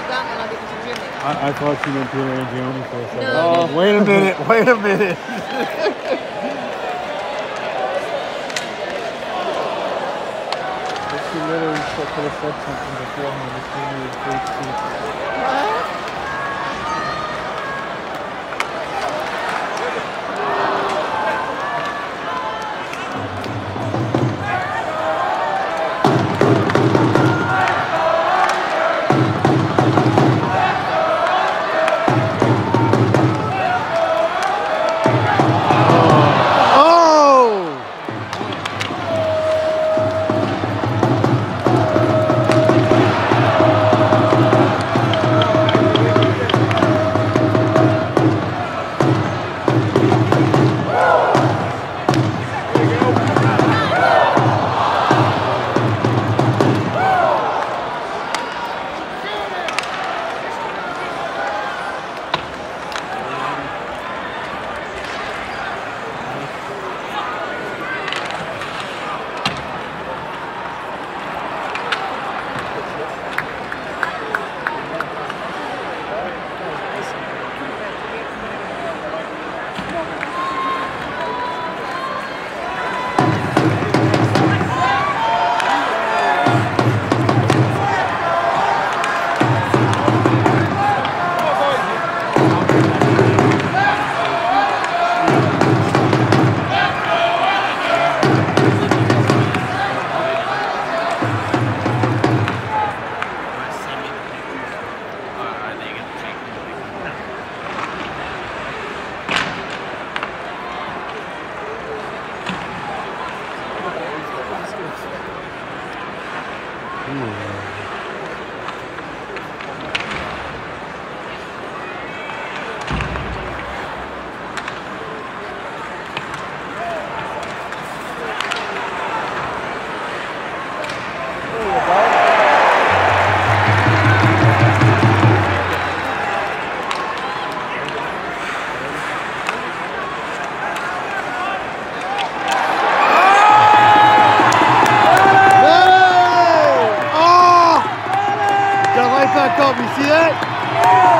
I thought you meant Peter Angione for a second. No. Oh, wait a minute, wait a minute. She literally could have said something beforehand. This movie is great seats. What? Back up, you see that?